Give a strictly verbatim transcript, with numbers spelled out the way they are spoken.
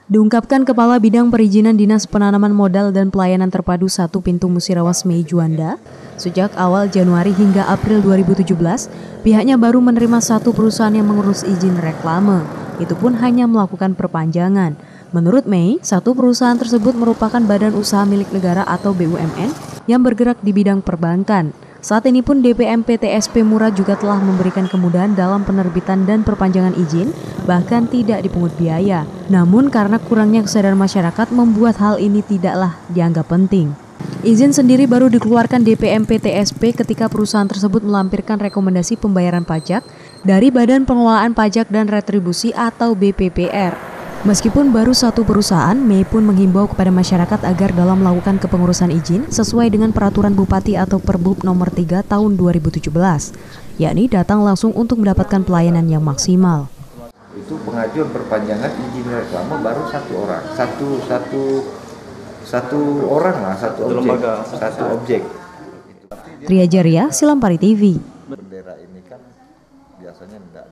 Diungkapkan Kepala Bidang Perizinan Dinas Penanaman Modal dan Pelayanan Terpadu satu Pintu Musirawas Mei Juanda, sejak awal Januari hingga April dua ribu tujuh belas, pihaknya baru menerima satu perusahaan yang mengurus izin reklame. Itu pun hanya melakukan perpanjangan. Menurut Mei, satu perusahaan tersebut merupakan badan usaha milik negara atau B U M N yang bergerak di bidang perbankan. Saat ini pun D P M P T S P Mura juga telah memberikan kemudahan dalam penerbitan dan perpanjangan izin, bahkan tidak dipungut biaya. Namun karena kurangnya kesadaran masyarakat membuat hal ini tidaklah dianggap penting. Izin sendiri baru dikeluarkan D P M P T S P ketika perusahaan tersebut melampirkan rekomendasi pembayaran pajak dari Badan Pengelolaan Pajak dan Retribusi atau B P P R. Meskipun baru satu perusahaan, Mei pun menghimbau kepada masyarakat agar dalam melakukan kepengurusan izin sesuai dengan Peraturan Bupati atau Perbub nomor tiga tahun dua ribu tujuh belas, yakni datang langsung untuk mendapatkan pelayanan yang maksimal. Itu pengajuan perpanjangan izin reklame baru satu orang, satu satu satu orang lah, satu objek, satu objek. Tria Jaria, Silampari T V. Bendera ini kan biasanya enggak